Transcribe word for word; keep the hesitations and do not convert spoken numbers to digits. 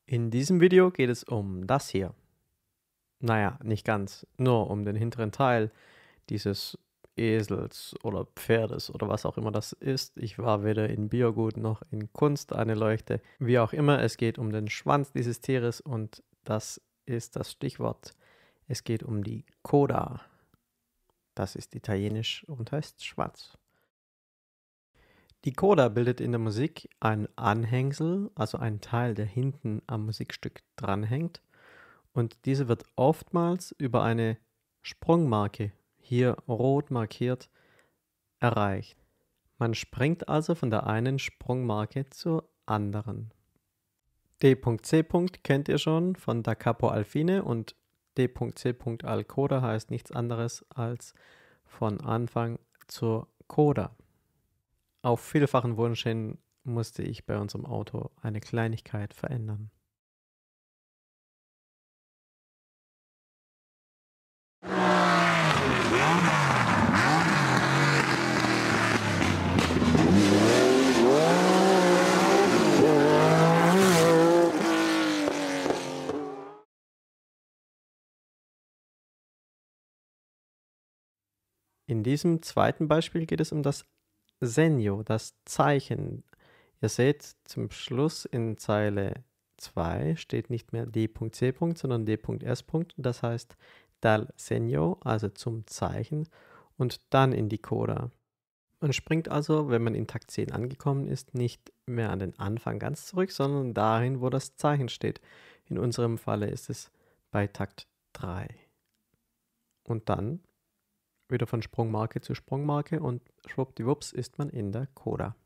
In diesem Video geht es um das hier. Naja, nicht ganz, nur um den hinteren Teil dieses Esels oder Pferdes oder was auch immer das ist. Ich war weder in Biogut noch in Kunst eine Leuchte. Wie auch immer, es geht um den Schwanz dieses Tieres und das ist das Stichwort. Es geht um die Coda. Das ist italienisch und heißt Schwanz. Die Coda bildet in der Musik ein Anhängsel, also ein Teil, der hinten am Musikstück dranhängt. Und diese wird oftmals über eine Sprungmarke, hier rot markiert, erreicht. Man springt also von der einen Sprungmarke zur anderen. D C kennt ihr schon von Da Capo al Fine und D C al Coda heißt nichts anderes als von Anfang zur Coda. Auf vielfachen Wunsch hin musste ich bei unserem Auto eine Kleinigkeit verändern. In diesem zweiten Beispiel geht es um das Segno, das Zeichen. Ihr seht, zum Schluss in Zeile zwei steht nicht mehr D C, sondern D S. Das heißt dal segno, also zum Zeichen, und dann in die Coda. Man springt also, wenn man in Takt zehn angekommen ist, nicht mehr an den Anfang ganz zurück, sondern dahin, wo das Zeichen steht. In unserem Falle ist es bei Takt drei. Und dann wieder von Sprungmarke zu Sprungmarke und schwuppdiwupps ist man in der Coda.